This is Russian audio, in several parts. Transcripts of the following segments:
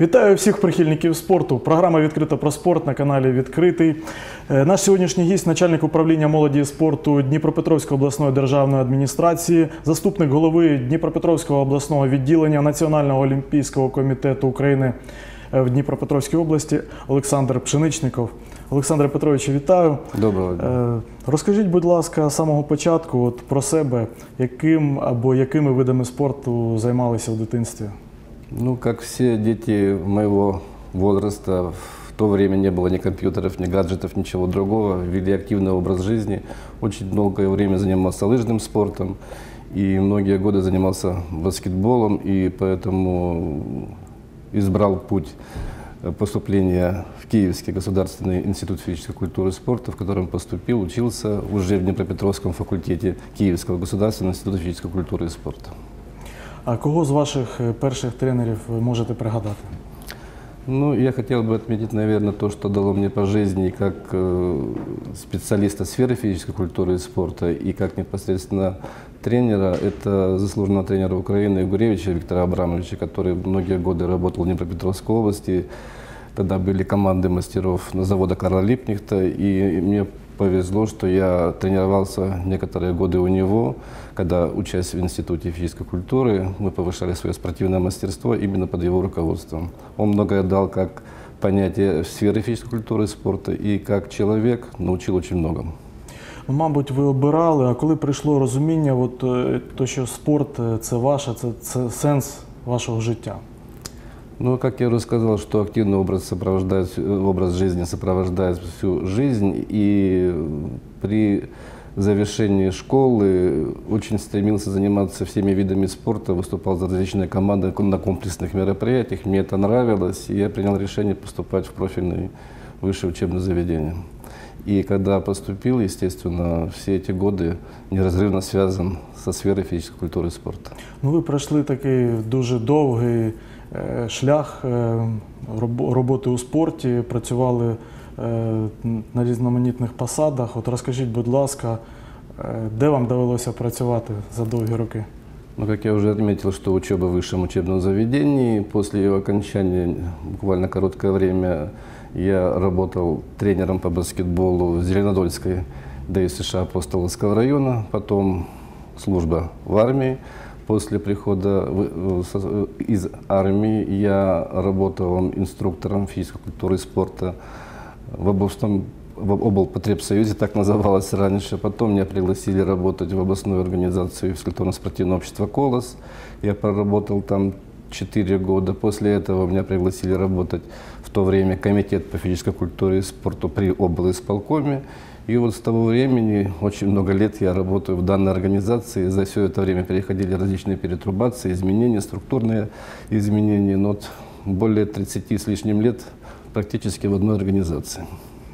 Вітаю всіх прихильників спорту. Програма «Відкрито про спорт» на каналі «Відкритий». Наш сьогоднішній гість – начальник управління молоді і спорту Дніпропетровської обласної державної адміністрації, заступник голови Дніпропетровського обласного відділення Національного олімпійського комітету України в Дніпропетровській області Олександр Пшеничников. Олександре Петровичу, вітаю. Доброго дня. Розкажіть, будь ласка, з самого початку про себе, яким або якими видами спорту займалися в дитинстві? Ну, как все дети моего возраста, в то время не было ни компьютеров, ни гаджетов, ничего другого. Вели активный образ жизни. Очень долгое время занимался лыжным спортом и многие годы занимался баскетболом, и поэтому избрал путь поступления в Киевский государственный институт физической культуры и спорта, в котором поступил, учился уже в Днепропетровском факультете Киевского государственного института физической культуры и спорта. А кого з ваших перших тренерів ви можете пригадати? Ну, я хотел бы отметить, наверное, то, что дало мне по жизни как специалиста сферы физической культуры и спорта, и как непосредственно тренера. Это заслуженного тренера Украины Гуревича Виктора Абрамовича, который многие годы работал в Днепропетровской области. Тогда были команды мастеров на завода Карла Липкнехта, и мне повезло, что я тренировался некоторые годы у него, когда, учась в Институте физической культуры, мы повышали свое спортивное мастерство именно под его руководством. Он многое дал как понятие сферы физической культуры и спорта, и как человек научил очень многому. Мабуть, ви обирали, а коли прийшло розуміння, то, що спорт – це ваше, це сенс вашого життя? Ну, как я уже сказал, что активный образ жизни сопровождает всю жизнь, и при завершении школы очень стремился заниматься всеми видами спорта, выступал за различные команды на комплексных мероприятиях. Мне это нравилось, и я принял решение поступать в профильное высшее учебное заведение. И когда поступил, естественно, все эти годы неразрывно связан со сферой физической культуры и спорта. Ну, ви пройшли такий дуже довгий шлях роботи у спорті, працювали на різноманітних посадах. От розкажіть, будь ласка, де вам довелося працювати за довгі роки? Ну, как я уже отметил, что учеба в высшем учебном заведении, после ее окончания, буквально короткое время, я работал тренером по баскетболу в Зеленодольской ДЮСШ Апостоловского района, потом служба в армии. После прихода из армии я работал инструктором физической культуры и спорта в облпотребсоюзе, так называлось раньше. Потом меня пригласили работать в областную организацию физкультурно-спортивного общества «Колос». Я проработал там 4 года. После этого меня пригласили работать в то время комитет по физической культуре и спорту при облисполкоме. И вот с того времени, очень много лет я работаю в данной организации. За все это время переходили различные перетрубации, изменения, структурные изменения. Но вот более 30 с лишним лет практически в одной организации.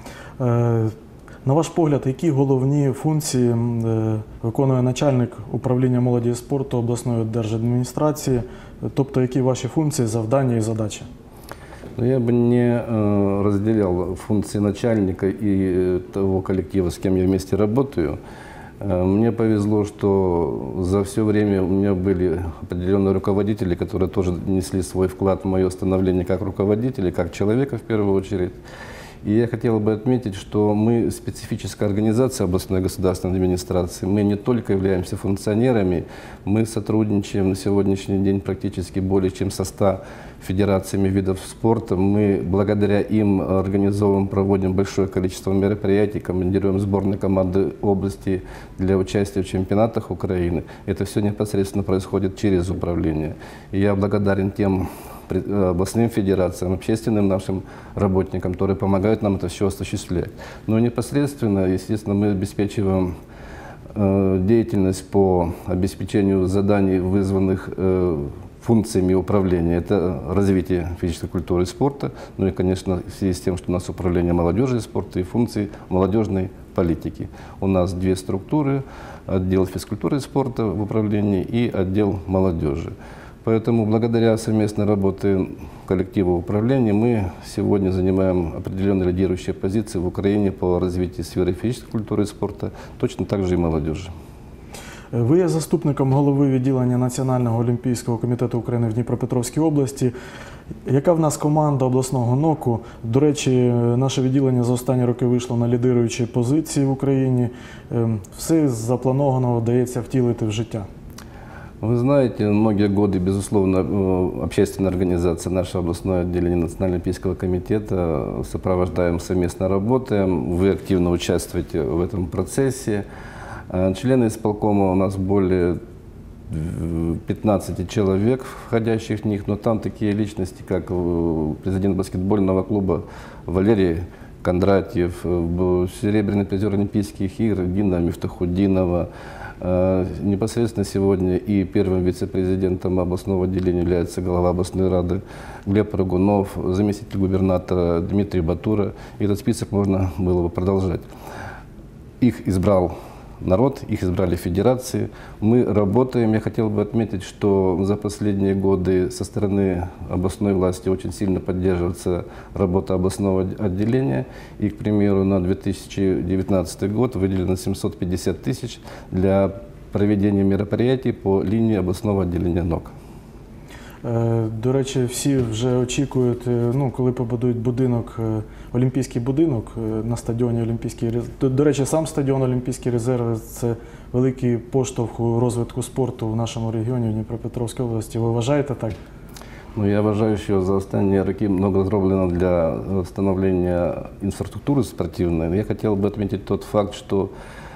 На ваш погляд, які головні функції виконує начальник управління молоді і спорту обласної держадміністрації? Тобто, які ваші функції, завдання і задачі? Я бы не разделял функции начальника и того коллектива, с кем я вместе работаю. Мне повезло, что за все время у меня были определенные руководители, которые тоже несли свой вклад в мое становление как руководителя, как человека в первую очередь. И я хотел бы отметить, что мы специфическая организация областной государственной администрации. Мы не только являемся функционерами, мы сотрудничаем на сегодняшний день практически более чем со 100 федерациями видов спорта. Мы благодаря им организовываем, проводим большое количество мероприятий, командируем сборные команды области для участия в чемпионатах Украины. Это все непосредственно происходит через управление. И я благодарен тем областным федерациям, общественным нашим работникам, которые помогают нам это все осуществлять. Но непосредственно, естественно, мы обеспечиваем деятельность по обеспечению заданий, вызванных функциями управления. Это развитие физической культуры и спорта, ну и, конечно, в связи с тем, что у нас управление молодежи и спорта и функции молодежной политики. У нас 2 структуры: отдел физкультуры и спорта в управлении и отдел молодежи. Поэтому благодаря совместной работе коллектива управления мы сегодня занимаем определенные лидирующие позиции в Украине по развитию сферы физической культуры и спорта, точно так же и молодежи. Ви є заступником голови відділення Національного олімпійського комітету України в Дніпропетровській області. Яка в нас команда обласного НОКу? До речі, наше відділення за останні роки вийшло на лідируючі позиції в Україні. Все запланованого вдається втілити в життя. Вы знаете, многие годы, безусловно, общественная организация, наше областное отделение Национального олимпийского комитета, сопровождаем, совместно работаем. Вы активно участвуете в этом процессе. Члены исполкома у нас более 15 человек, входящих в них, но там такие личности, как президент баскетбольного клуба Валерий Кондратьев, серебряный призер Олимпийских игр Дина Мифтахуддинова. Непосредственно сегодня и первым вице-президентом областного отделения является глава областной рады Глеб Рогунов, заместитель губернатора Дмитрий Батура. И этот список можно было бы продолжать. Их избрал народ, их избрали федерации. Мы работаем. Я хотел бы отметить, что за последние годы со стороны областной власти очень сильно поддерживается работа областного отделения. И, к примеру, на 2019 год выделено 750 тысяч для проведения мероприятий по линии областного отделения НОК. До речі, всі вже очікують, коли побудують будинок, олімпійський будинок на стадіоні Олімпійський резерв. До речі, сам стадіон Олімпійський резерв – це великий поштовх у розвитку спорту в нашому регіоні, в Дніпропетровській області. Ви вважаєте так? Я вважаю, що за останні роки много зроблено для встановлення інфраструктури спортивної. Я хотел бы отметить тот факт, что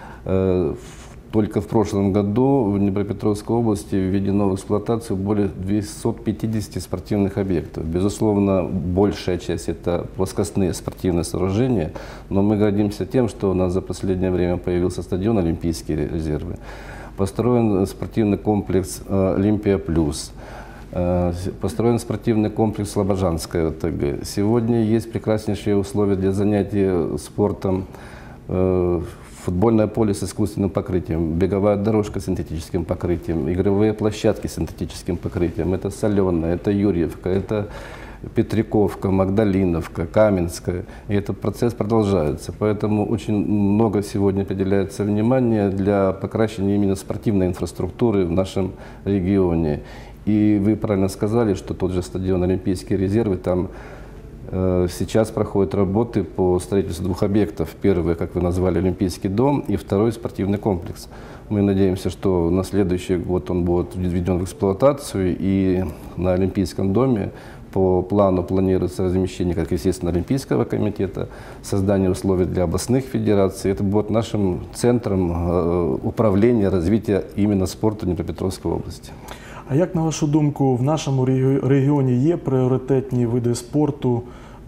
только в прошлом году в Днепропетровской области введено в эксплуатацию более 250 спортивных объектов. Безусловно, большая часть – это плоскостные спортивные сооружения, но мы гордимся тем, что у нас за последнее время появился стадион «Олимпийские резервы». Построен спортивный комплекс «Олимпия плюс». Построен спортивный комплекс «Слобожанская ОТГ». Сегодня есть прекраснейшие условия для занятий спортом. Футбольное поле с искусственным покрытием, беговая дорожка с синтетическим покрытием, игровые площадки с синтетическим покрытием. Это Соленая, это Юрьевка, это Петриковка, Магдалиновка, Каменская. И этот процесс продолжается. Поэтому очень много сегодня уделяется внимания для покращения именно спортивной инфраструктуры в нашем регионе. И вы правильно сказали, что тот же стадион «Олимпийские резервы», там сейчас проходят работы по строительству двух объектов. Первый, как вы назвали, Олимпийский дом, и второй спортивный комплекс. Мы надеемся, что на следующий год он будет введен в эксплуатацию, и на Олимпийском доме по плану планируется размещение, как естественно, Олимпийского комитета, создание условий для областных федераций. Это будет нашим центром управления, развития именно спорта Дніпропетровської області. А як, на вашу думку, в нашому регіоні є пріоритетні види спорту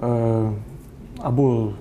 або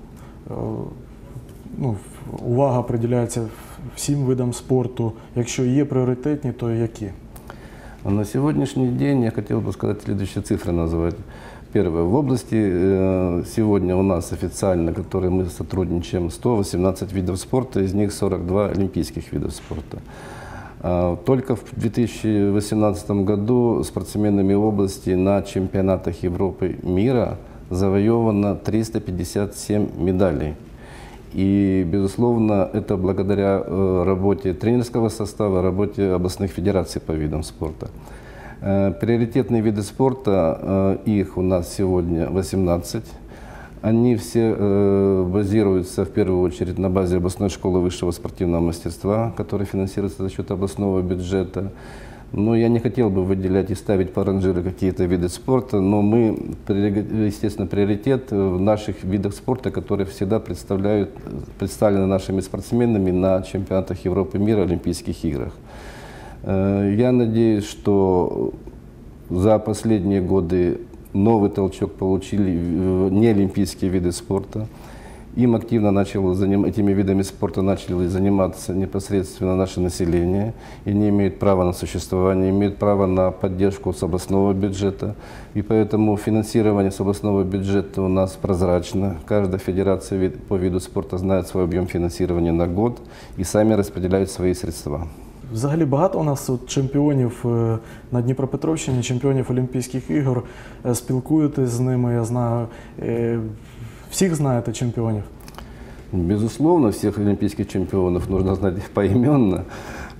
увага приділяється всім видам спорту? Якщо є пріоритетні, то які? На сегодняшний день я хотел бы сказать следующие цифры назвать. Первое. В области сегодня у нас официально, которые мы сотрудничаем, 118 видов спорта, из них 42 олимпийских видов спорта. Только в 2018 году спортсменами области на чемпионатах Европы, мира завоевано 357 медалей. И, безусловно, это благодаря работе тренерского состава, работе областных федераций по видам спорта. Приоритетные виды спорта, их у нас сегодня 18. Они все базируются в первую очередь на базе областной школы высшего спортивного мастерства, которая финансируется за счет областного бюджета. Но я не хотел бы выделять и ставить по ранжиру какие-то виды спорта, но мы, естественно, приоритет в наших видах спорта, которые всегда представлены нашими спортсменами на чемпионатах Европы, мира, Олимпийских играх. Я надеюсь, что за последние годы новый толчок получили неолимпийские виды спорта. Им активно этими видами спорта начали заниматься непосредственно наше население. И они имеют право на существование, имеют право на поддержку с областного бюджета. И поэтому финансирование с областного бюджета у нас прозрачно. Каждая федерация по виду спорта знает свой объем финансирования на год и сами распределяют свои средства. Взагалі багато у нас чемпіонів на Дніпропетровщині, чемпіонів Олімпійських ігор. Спілкуєтесь з ними, я знаю. Всіх знаєте чемпіонів? Безусловно, всех олимпийских чемпионов нужно знать поименно.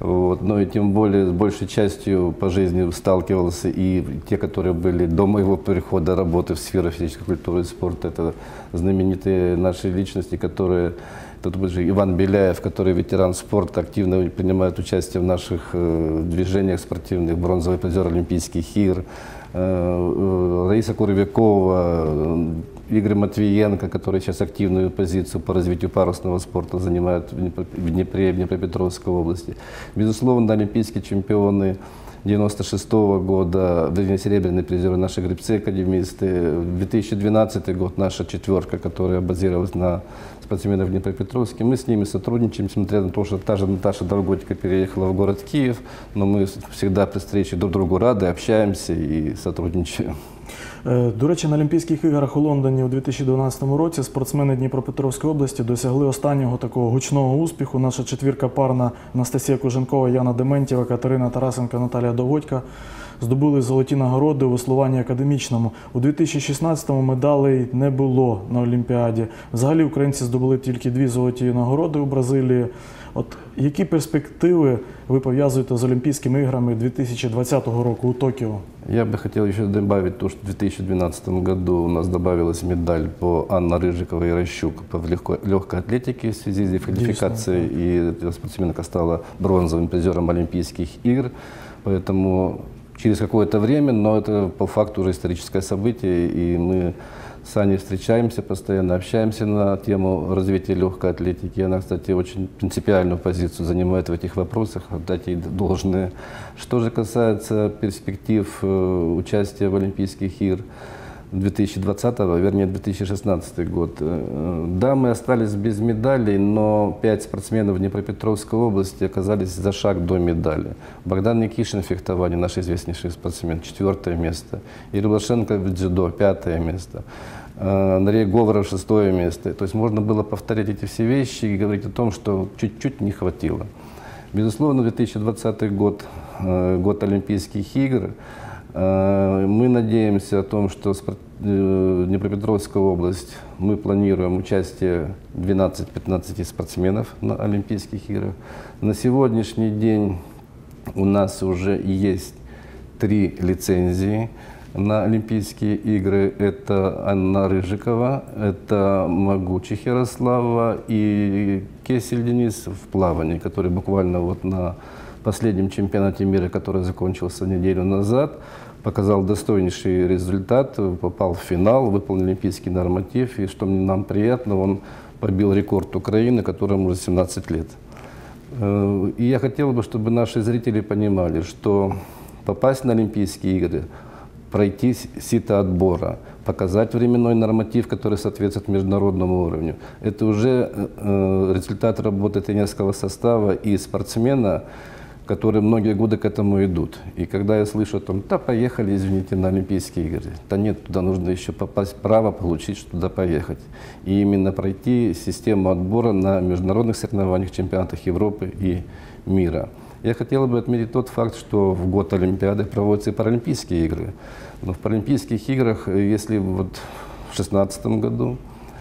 Вот. Но и тем более с большей частью по жизни сталкивался и те, которые были до моего прихода работы в сферу физической культуры и спорта. Это знаменитые наши личности, которые... Тут же Иван Беляев, который ветеран спорта, активно принимает участие в наших движениях спортивных, бронзовый призер Олимпийских игр, Раиса Курвякова, Игорь Матвиенко, который сейчас активную позицию по развитию парусного спорта занимает в Днепре, в Днепропетровской области. Безусловно, олимпийские чемпионы 96-го года, серебряные призеры, наши гребцы-академисты. 2012 год наша четверка, которая базировалась на спортсменов в Днепропетровске. Мы с ними сотрудничаем, несмотря на то, что та же Наташа Долготика переехала в город Киев, но мы всегда при встрече друг другу рады, общаемся и сотрудничаем. До речі, на Олімпійських іграх у Лондоні у 2012 році спортсмени Дніпропетровської області досягли останнього такого гучного успіху. Наша четвірка парна Анастасія Куженкова, Яна Дементьєва, Катерина Тарасенко, Наталія Довготька здобули золоті нагороди у веслуванні академічному. У 2016-му медалей не було на Олімпіаді. Взагалі українці здобули тільки 2 золоті нагороди у Бразилії. От які перспективи ви пов'язуєте з Олімпійськими іграми 2020 року у Токіо? Я бы хотел еще добавить то, что в 2012 году у нас добавилась медаль по Анна Рыжикова и Рощук по легкой атлетике в связи с дисквалификацией. И эта спортсменка стала бронзовым призером Олимпийских игр. Поэтому через какое-то время, но это по факту уже историческое событие, и мы с Аней встречаемся постоянно, общаемся на тему развития легкой атлетики. Она, кстати, очень принципиальную позицию занимает в этих вопросах, отдать ей должное. Что же касается перспектив участия в Олимпийских играх 2020, вернее 2016 год. Да, мы остались без медалей, но 5 спортсменов в Днепропетровской области оказались за шаг до медали. Богдан Никишин в фехтовании, наш известнейший спортсмен, 4 место. Игорь Блашенко в дзюдо, 5 место. Андрей Говоров, 6 место. То есть можно было повторять эти все вещи и говорить о том, что чуть-чуть не хватило. Безусловно, 2020 год, год Олимпийских игр. Мы надеемся о том, что Днепропетровская область, мы планируем участие 12-15 спортсменов на Олимпийских играх. На сегодняшний день у нас уже есть 3 лицензии на Олимпийские игры. Это Анна Рыжикова, это Могучих Ярослава и Кесель Денис в плавании, который буквально вот на последнем чемпионате мира, который закончился неделю назад, показал достойнейший результат, попал в финал, выполнил олимпийский норматив, и что нам приятно, он побил рекорд Украины, которому уже 17 лет. И я хотел бы, чтобы наши зрители понимали, что попасть на Олимпийские игры, пройти сито отбора, показать временной норматив, который соответствует международному уровню, это уже результат работы тренерского состава и спортсмена, которые многие годы к этому идут. И когда я слышу о том, да, поехали, извините, на Олимпийские игры, да нет, туда нужно еще попасть, право получить, что туда поехать. И именно пройти систему отбора на международных соревнованиях, чемпионатах Европы и мира. Я хотел бы отметить тот факт, что в год Олимпиады проводятся и Паралимпийские игры. Но в Паралимпийских играх, если вот в 2016 году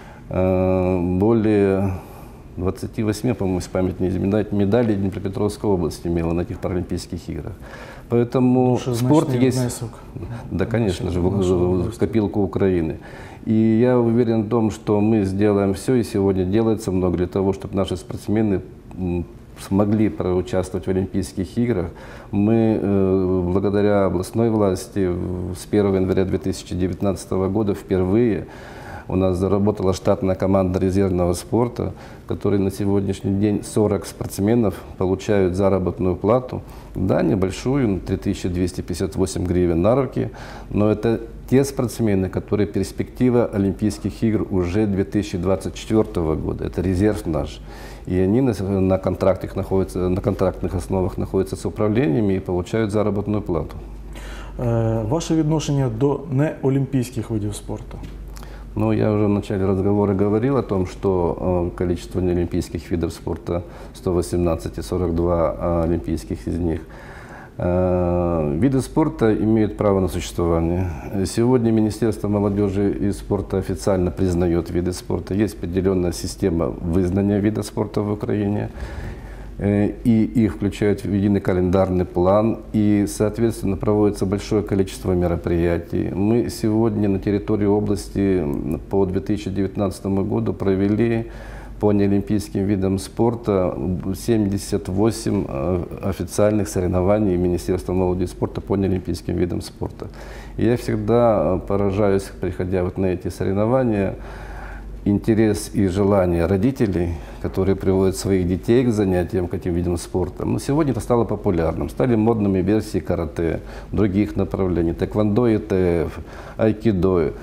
более 28, по-моему, если память не изменяет, медалей Днепропетровской области имела на этих Паралимпийских играх. Поэтому спорт есть, внесок. да, конечно же, в копилку Украины. И я уверен в том, что мы сделаем все, и сегодня делается много для того, чтобы наши спортсмены смогли проучаствовать в Олимпийских играх. Мы, благодаря областной власти, с 1 января 2019 года впервые у нас заработала штатная команда резервного спорта, в которой на сегодняшний день 40 спортсменов получают заработную плату. Да, небольшую, 3258 гривен на руки, но это те спортсмены, которые перспектива Олимпийских игр уже 2024 года. Это резерв наш. И они на контрактных основах находятся с управлениями и получают заработную плату. Ваше відношення до неолімпійських видів спорту? Ну, я уже в начале разговора говорил о том, что количество неолимпийских видов спорта 118 и 42 олимпийских из них. Виды спорта имеют право на существование. Сегодня Министерство молодежи и спорта официально признает виды спорта. Есть определенная система вызнания вида спорта в Украине. и их включают в единый календарный план, и, соответственно, проводится большое количество мероприятий. Мы сегодня на территории области по 2019 году провели по неолимпийским видам спорта 78 официальных соревнований Министерства молодежи и спорта по неолимпийским видам спорта. И я всегда поражаюсь, приходя вот на эти соревнования, интерес и желание родителей, которые приводят своих детей к занятиям, к этим видам спорта. Но сегодня это стало популярным. Стали модными версии карате, других направлений, тэквондо, ИТФ, айкидо.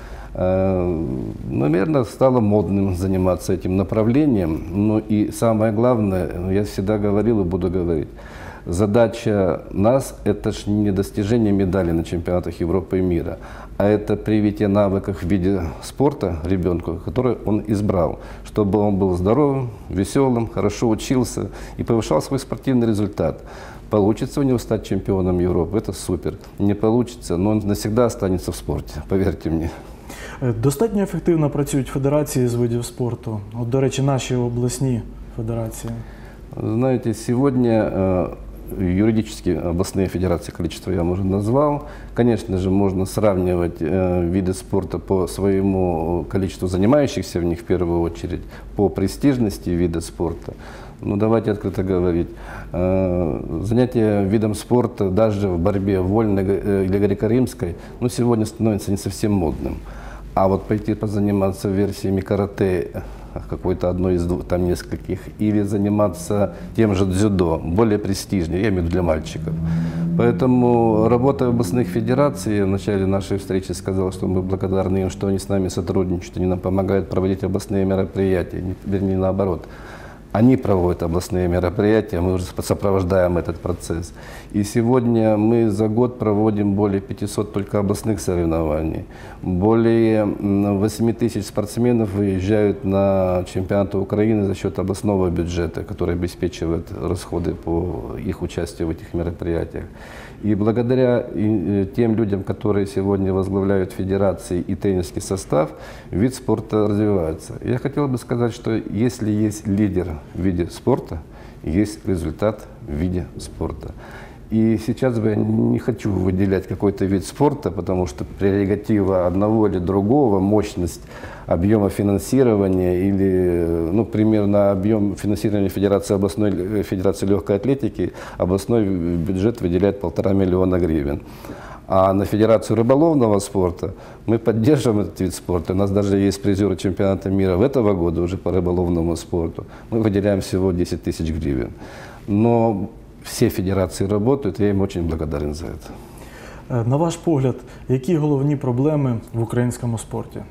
Наверное, стало модным заниматься этим направлением. Ну и самое главное, я всегда говорил и буду говорить, задача нас – это ж не достижение медали на чемпионатах Европы и мира, а это привитие навыков в виде спорта ребенку, который он избрал, чтобы он был здоровым, веселым, хорошо учился и повышал свой спортивный результат. Получится у него стать чемпионом Европы – это супер. Не получится, но он навсегда останется в спорте, поверьте мне. Достатньо ефективно працюють федерації з видів спорту? От, до речі, наші обласні федерації. Знаете, сегодня юридически областные федерации, количество я уже назвал. Конечно же, можно сравнивать виды спорта по своему количеству занимающихся в них в первую очередь, по престижности вида спорта. Но давайте открыто говорить, занятия видом спорта даже в борьбе вольной или греко-римской, ну, сегодня становится не совсем модным. А вот пойти позаниматься версиями карате, какой-то одной из там нескольких, или заниматься тем же дзюдо, более престижнее, я имею в виду для мальчиков. Поэтому работа областных федераций, я в начале нашей встречи сказал, что мы благодарны им, что они с нами сотрудничают, они нам помогают проводить областные мероприятия, вернее наоборот. Они проводят областные мероприятия, мы уже сопровождаем этот процесс. И сегодня мы за год проводим более 500 только областных соревнований. Более 8 тысяч спортсменов выезжают на чемпионаты Украины за счет областного бюджета, который обеспечивает расходы по их участию в этих мероприятиях. И благодаря тем людям, которые сегодня возглавляют федерации и тренерский состав, вид спорта развивается. Я хотел бы сказать, что если есть лидер в виде спорта, есть результат в виде спорта. И сейчас бы я не хочу выделять какой-то вид спорта, потому что прерогатива одного или другого, мощность объема финансирования или, ну, примерно объем финансирования областной федерации легкой атлетики, областной бюджет выделяет 1,5 миллиона гривен. А на Федерацию рыболовного спорта мы поддерживаем этот вид спорта. У нас даже есть призеры чемпионата мира в этого года уже по рыболовному спорту. Мы выделяем всего 10 тысяч гривен. Но все федерации работают, я им очень благодарен за это. На ваш погляд, які головні проблеми в українському спорті?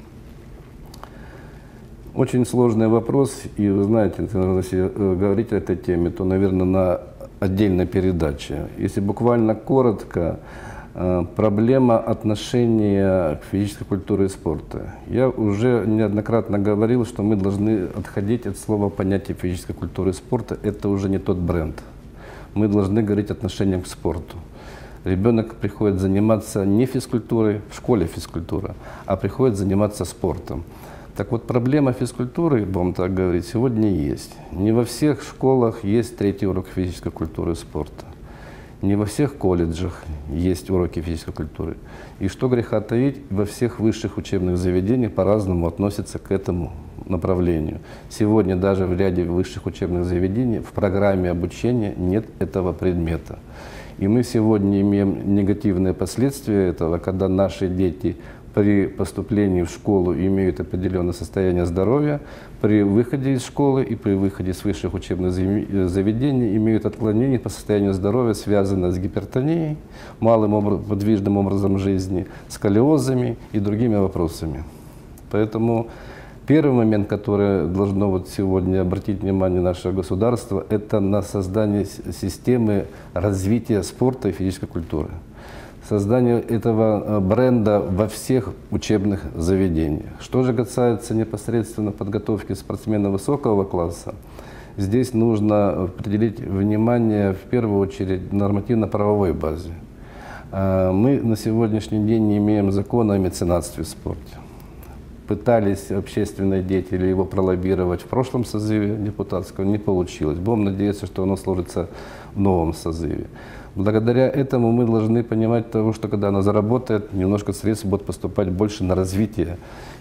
Очень сложный вопрос, и вы знаете, если говорить о этой теме, то, наверное, на отдельной передаче. Если буквально коротко, проблема отношения к физической культуре и спорту. Я уже неоднократно говорил, что мы должны отходить от слова понятия физической культуры и спорта. Это уже не тот бренд. Мы должны говорить отношением к спорту. Ребенок приходит заниматься не физкультурой, в школе физкультура, а приходит заниматься спортом. Так вот, проблема физкультуры, будем так говорить, сегодня есть. Не во всех школах есть третий урок физической культуры и спорта. Не во всех колледжах есть уроки физической культуры. И что греха таить, во всех высших учебных заведениях по-разному относятся к этому направлению. Сегодня даже в ряде высших учебных заведений в программе обучения нет этого предмета. И мы сегодня имеем негативные последствия этого, когда наши дети при поступлении в школу имеют определенное состояние здоровья, при выходе из школы и при выходе из высших учебных заведений имеют отклонения по состоянию здоровья, связанные с гипертонией, малым подвижным образом жизни, сколиозами и другими вопросами. Поэтому первый момент, который должно вот сегодня обратить внимание наше государство, это на создание системы развития спорта и физической культуры. Создание этого бренда во всех учебных заведениях. Что же касается непосредственно подготовки спортсменов высокого класса, здесь нужно определить внимание в первую очередь нормативно-правовой базе. Мы на сегодняшний день не имеем закона о меценатстве в спорте. пытались общественные деятели его пролоббировать в прошлом созыве депутатского, не получилось. Будем надеяться, что оно сложится в новом созыве. Благодаря этому мы должны понимать того, что когда она заработает, немножко средств будет поступать больше на развитие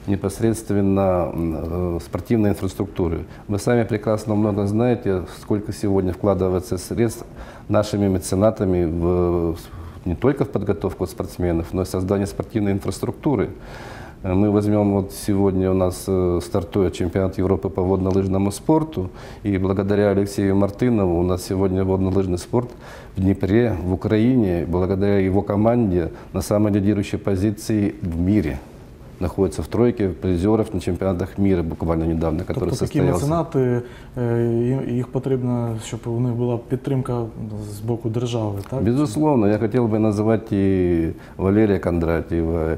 непосредственно спортивной инфраструктуры. Вы сами прекрасно много знаете, сколько сегодня вкладывается средств нашими меценатами не только в подготовку спортсменов, но и в создание спортивной инфраструктуры. Мы возьмем, вот сегодня у нас стартует чемпионат Европы по водно-лыжному спорту, и благодаря Алексею Мартынову у нас сегодня водно-лыжный спорт в Днепре, в Украине, благодаря его команде на самой лидирующей позиции в мире. Находится в тройке призеров на чемпіонатах мира буквально недавно, который состоялся. Такі меценати, їх потрібно, щоб у них була підтримка з боку держави, так? Безусловно, я хотел бы назвать и Валерия Кондратьева,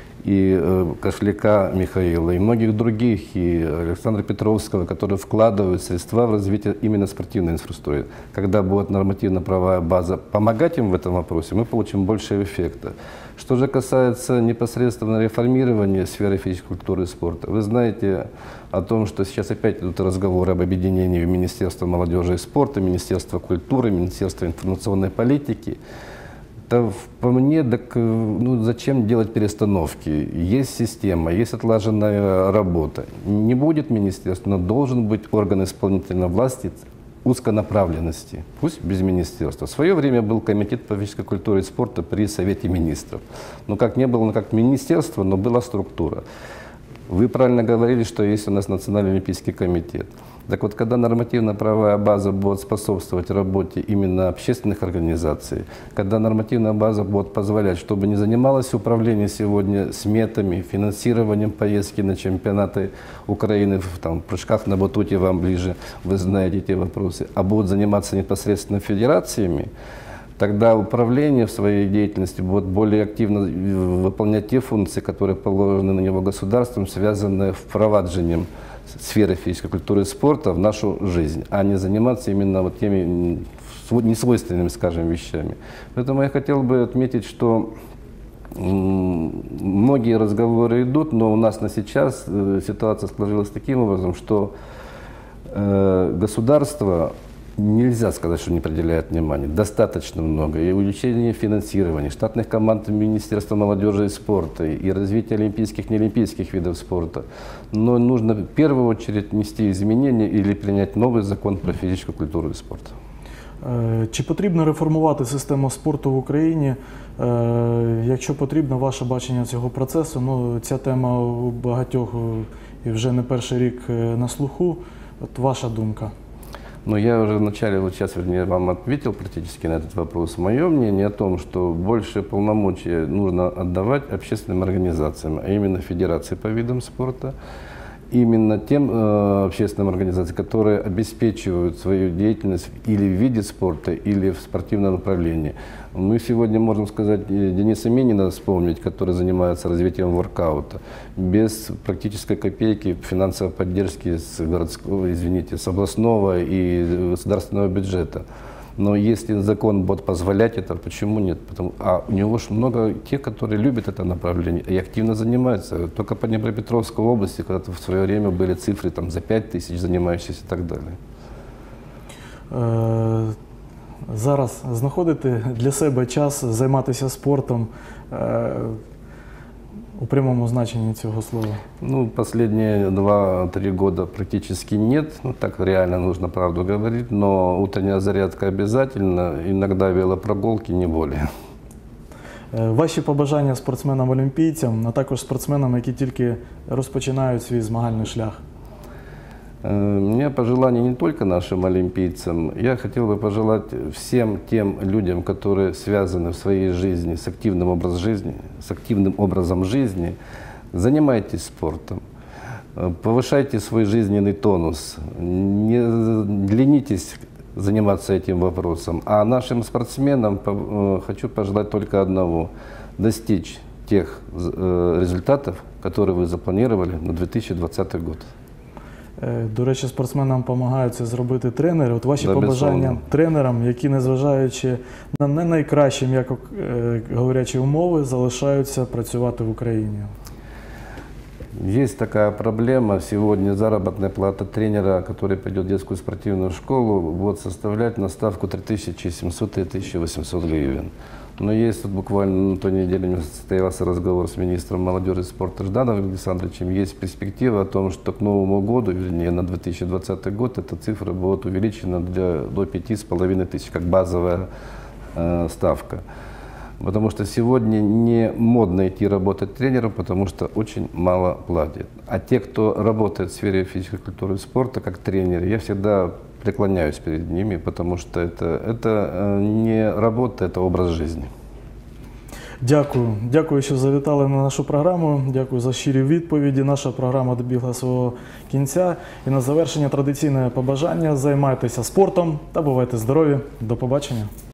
и Кошляка Михаила, и многих других, и Александра Петровского, которые вкладывают средства в развитие именно спортивной инфраструктуры. Когда будет нормативно-правовая база помогать им в этом вопросе, мы получим больше эффекта. Что же касается непосредственно реформирования сферы физической культуры и спорта, вы знаете о том, что сейчас опять идут разговоры об объединении в Министерство молодежи и спорта, Министерство культуры, Министерство информационной политики. Да, по мне, так зачем делать перестановки? Есть система, есть отлаженная работа. Не будет министерства, но должен быть орган исполнительной власти узконаправленности, пусть без министерства. В свое время был комитет по физической культуре и спорту при Совете министров. Но как не было, как министерство, но была структура. Вы правильно говорили, что есть у нас Национальный олимпийский комитет. Так вот, когда нормативно-правовая база будет способствовать работе именно общественных организаций, когда нормативная база будет позволять, чтобы не занималось управление сегодня сметами, финансированием поездки на чемпионаты Украины, в прыжках на батуте вам ближе, вы знаете эти вопросы, а будут заниматься непосредственно федерациями, тогда управление в своей деятельности будет более активно выполнять те функции, которые положены на него государством, связанные с впроваджением сферы физической культуры и спорта в нашу жизнь, а не заниматься именно вот теми несвойственными, скажем, вещами. Поэтому я хотел бы отметить, что многие разговоры идут, но у нас на сейчас ситуация сложилась таким образом, что государство, нельзя сказать, что не приділяет внимания, достаточно много. И увеличение финансирования, штатных команд Министерства молодежи и спорта, и развитие олимпийских, неолимпийских видов спорта. Но нужно в первую очередь внести изменения или принять новый закон про физическую культуру и спорт. Чи потрібно реформувати систему спорту в Україні? Якщо потрібно, ваше бачення цього процесу, ця тема у багатьох і вже не перший рік на слуху. От ваша думка? Но я уже вначале, вот сейчас, вернее, вам ответил практически на этот вопрос. Мое мнение о том, что больше полномочий нужно отдавать общественным организациям, а именно Федерации по видам спорта, именно тем общественным организациям, которые обеспечивают свою деятельность или в виде спорта, или в спортивном направлении. Мы сегодня можем сказать Дениса Минина вспомнить, который занимается развитием воркаута, без практической копейки финансовой поддержки с городского, с областного и государственного бюджета. Но если закон будет позволять это, почему нет? А у него же много тех, которые любят это направление и активно занимаются. Только по Днепропетровской области, когда-то в свое время были цифры за 5 тысяч занимающихся и так далее. Зараз знаходите для себе час займатися спортом у прямому значенні цього слова? Последние 2-3 года практически нет. Так реально нужно правду говорить. Но утренняя зарядка обязательно, иногда велопрогулки, не более. Ваші побажання спортсменам-олімпійцям, а також спортсменам, які тільки розпочинають свій змагальний шлях? У меня пожелание не только нашим олимпийцам. Я хотел бы пожелать всем тем людям, которые связаны в своей жизни с активным образом жизни, занимайтесь спортом, повышайте свой жизненный тонус, не ленитесь заниматься этим вопросом. А нашим спортсменам хочу пожелать только одного – достичь тех результатов, которые вы запланировали на 2020 год. До речі, спортсменам допомагають це зробити тренери. От ваші побажання тренерам, які, незважаючи на не найкращі, м'яко говорячі, умови, залишаються працювати в Україні? Есть такая проблема. Сегодня заработная плата тренера, который пойдет в детскую спортивную школу, вот составляет на ставку 3700 и 1800 гривен. Но есть вот буквально на той неделе у меня состоялся разговор с министром молодежи и спорта Ждановым Александровичем. Есть перспектива о том, что к Новому году, вернее на 2020 год, эта цифра будет увеличена до 5500, как базовая ставка. Потому что сегодня не модно идти работать тренером, потому что очень мало платят. А те, кто работает в сфере физической культуры и спорта, как тренеры, я всегда преклоняюсь перед ними, потому что это не работа, это образ жизни. Дякую, що завітали на нашу програму. Дякую за щирі відповіді. Наша програма добігла свого кінця. І на завершення традиційне побажання: займайтеся спортом та бувайте здорові. До побачення.